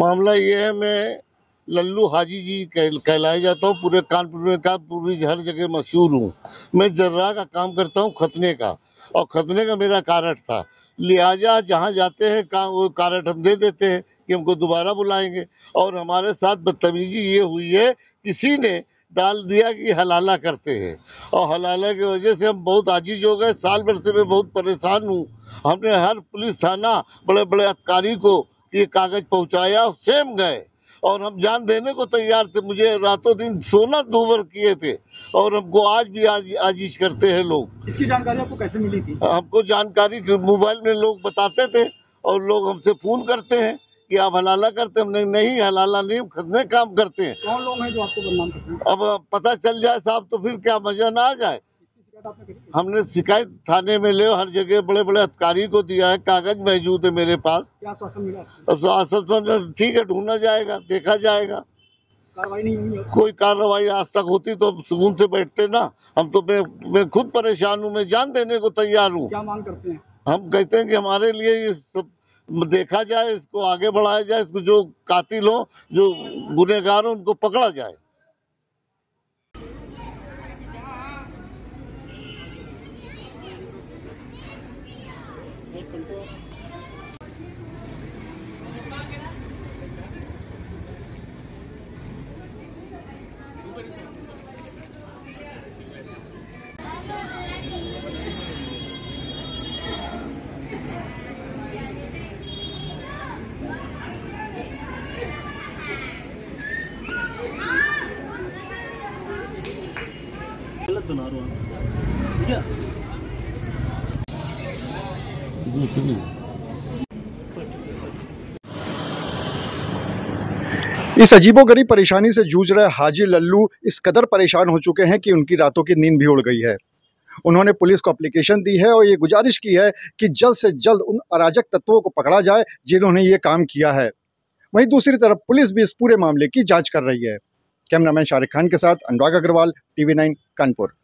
मामला ये है, मैं लल्लू हाजी जी कहलाया जाता हूँ। पूरे कानपुर में का पूरी हर जगह मशहूर हूँ। मैं जर्रा का काम करता हूँ, खतने का, और खतने का मेरा कारट था। लिहाजा जहाँ जाते हैं काम, वो कारट हम दे देते हैं कि हमको दोबारा बुलाएंगे। और हमारे साथ बदतमीजी ये हुई है, किसी ने डाल दिया कि हलाला करते हैं, और हलाला की वजह से हम बहुत आजीज हो गए। साल भर से मैं बहुत परेशान हूँ। हमने हर पुलिस थाना, बड़े बड़े अधिकारी को ये कागज पहुंचाया, सेम गए, और हम जान देने को तैयार थे। मुझे रातों दिन सोना दूभर किए थे, और हमको आज भी आजिश करते हैं लोग। इसकी जानकारी आपको कैसे मिली थी? हमको जानकारी मोबाइल में लोग बताते थे, और लोग हमसे फोन करते हैं कि आप हलाला करते हैं। हमने नहीं, हलाला नहीं, खतने काम करते हैं। कौन लोग हैं जो आपको बदनाम करते हैं? अब पता चल जाए साहब तो फिर क्या मजा ना आ जाए। इसकी शिकायत आपने करी? हमने शिकायत थाने में ले, हर जगह बड़े बड़े अधिकारी को दिया है, कागज मौजूद है मेरे पास। क्या आश्वासन मिला आपको? अब आश्वासन ठीक है, ढूंढा जाएगा, देखा जाएगा। कार्रवाई नहीं हुई? कोई कार्रवाई आज तक होती तो सुकून से बैठते ना। हम तो मैं खुद परेशान हूँ, मैं जान देने को तैयार हूँ। क्या मांग करते हैं? हम कहते हैं कि हमारे लिए ये सब देखा जाए, इसको आगे बढ़ाया जाए, इसको जो कातिल हो, जो गुनहगार हो, उनको पकड़ा जाए। गलत बना रहा हूँ क्या? इस अजीबोगरीब परेशानी से जूझ रहे हाजी लल्लू इस कदर परेशान हो चुके हैं कि उनकी रातों की नींद भी उड़ गई है। उन्होंने पुलिस को एप्लीकेशन दी है और ये गुजारिश की है कि जल्द से जल्द उन अराजक तत्वों को पकड़ा जाए जिन्होंने ये काम किया है। वहीं दूसरी तरफ पुलिस भी इस पूरे मामले की जांच कर रही है। कैमरामैन शारिक खान के साथ अनुराग अग्रवाल, TV9 कानपुर।